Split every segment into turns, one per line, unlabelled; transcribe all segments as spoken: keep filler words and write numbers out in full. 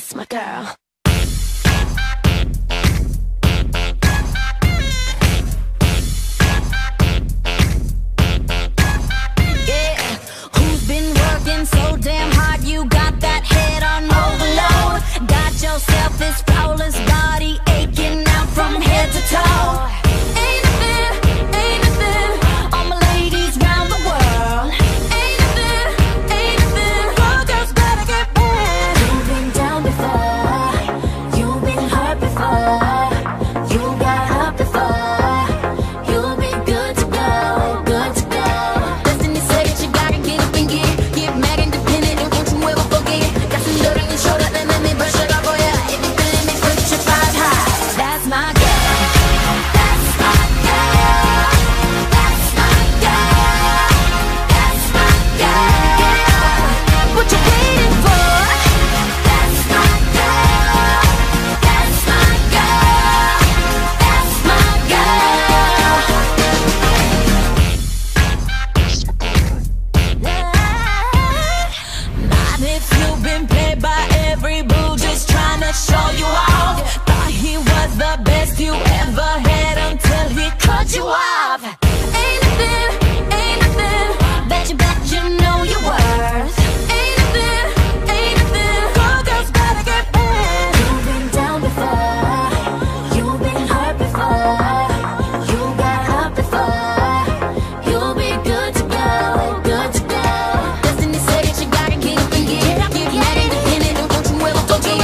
That's my girl. So damn hard, you got that head on overload. Got yourself this flawless body aching out from head to toe. Ain't nothing, ain't nothing, all my ladies round the world. Ain't nothing, ain't nothing, all girls better get back. You've been down before, you've been hurt before, you got up before. You'll be good to go, good to go. Destiny said that you gotta get up and get it. Show you off. Thought he was the best you ever had until he cut you off. Ain't nothing, ain't nothing that you bet you know you're worth. Ain't nothing, ain't nothing. All girls better get back. You've been down before, you've been hurt before, you got up before. You'll be good to go, good to go. Destiny said that you gotta get up and get it. Get mad independent, and don't you ever forget.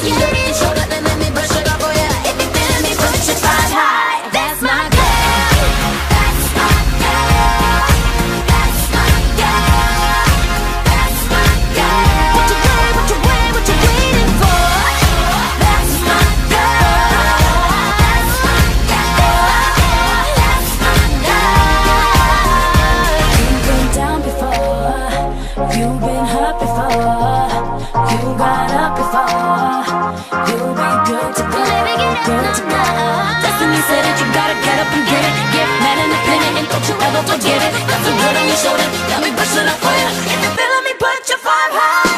That's my girl. That's my girl. That's my girl. That's my girl. What you wait, what you wait, what you waiting for? That's my girl. That's my girl. That's my girl. You've been down before, you've been hurt before, you got up before. You'll be good to go, good to go. Destiny said that you gotta get up and get it. Get mad independent and don't you ever forget it. Got some good on your shoulder, got me pushing up for you. If you're feeling me, put your five high.